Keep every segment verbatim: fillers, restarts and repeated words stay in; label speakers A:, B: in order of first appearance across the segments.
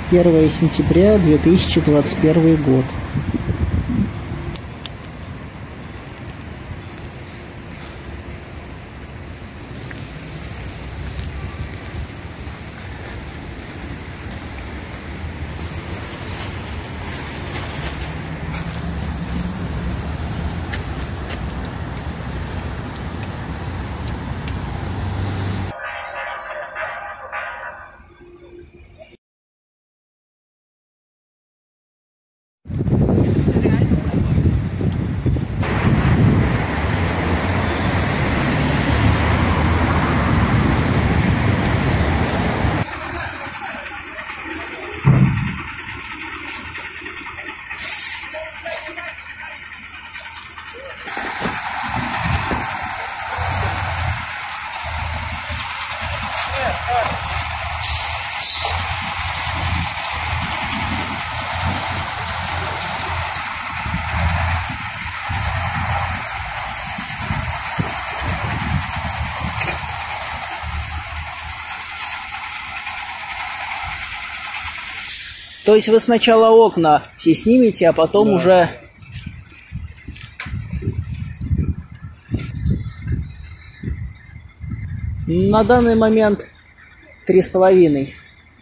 A: первое сентября две тысячи двадцать первый год. То есть вы сначала окна все снимете, а потом да. уже... На данный момент три с половиной.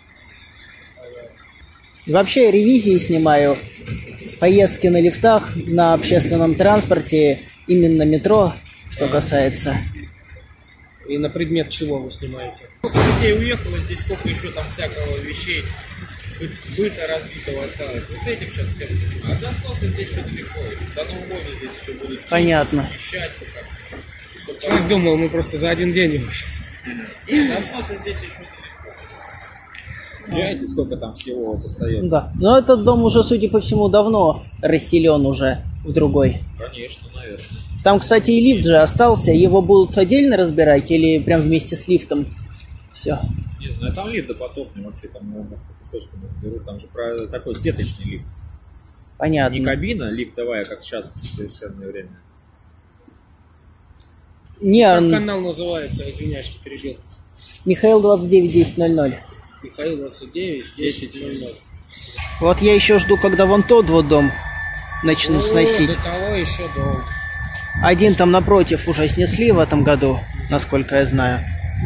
A: Вообще ревизии снимаю, поездки на лифтах, на общественном транспорте, именно метро, что касается.
B: И на предмет чего вы снимаете? Сколько людей уехало, здесь сколько еще там всякого вещей бы быта разбитого осталось. Вот этим сейчас всем занимаюсь. А до солнца здесь еще далеко еще. До Нового года здесь еще будут чистить,
A: понятно.
B: Очищать. Чтобы... Человек думал, мы просто за один день его сейчас. Нет, до солнца здесь еще далеко. Знаете, сколько там всего вот остается?
A: Да. Но этот дом уже, судя по всему, давно расселен уже в другой.
B: Конечно, наверное.
A: Там, кстати, и лифт же остался. Его будут отдельно разбирать или прям вместе с лифтом? Все.
B: Не знаю, там лифт допотопный, вообще там его, может, кусочками разберут. Там же про такой сеточный лифт.
A: Понятно.
B: Не кабина лифтовая, как сейчас в совершенное время.
A: Не,
B: как
A: он...
B: канал называется, извиняюсь, что перебил.
A: Михаил двадцать девять десять ноль ноль.
B: Михаил двадцать девять десять ноль ноль.
A: Вот я еще жду, когда вон тот вот дом начнут
B: О,
A: сносить.
B: До того еще долго.
A: Один там напротив уже снесли в этом году, насколько я знаю.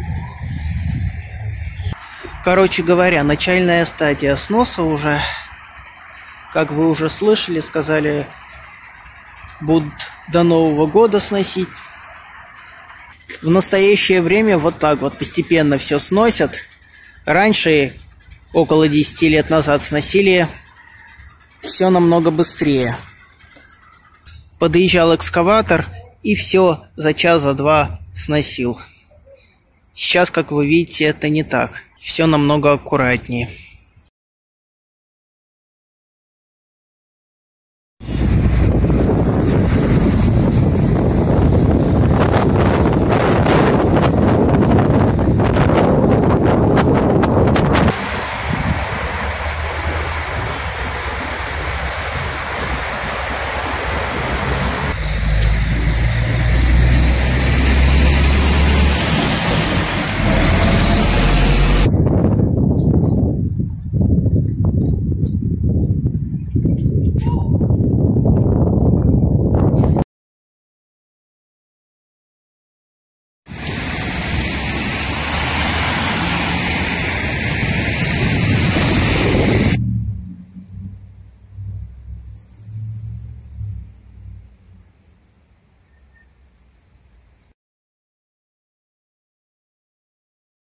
A: Короче говоря, начальная стадия сноса уже, как вы уже слышали, сказали, будут до Нового года сносить. В настоящее время вот так вот постепенно все сносят. Раньше, около десяти лет назад, сносили все намного быстрее. Подъезжал экскаватор и все за час, за два сносил. Сейчас, как вы видите, это не так. Все намного аккуратнее.